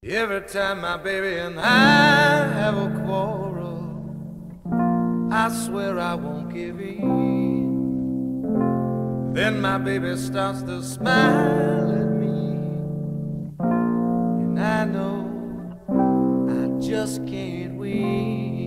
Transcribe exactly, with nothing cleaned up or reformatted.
Every time my baby and I have a quarrel, I swear I won't give in. Then my baby starts to smile at me, and I know I just can't win.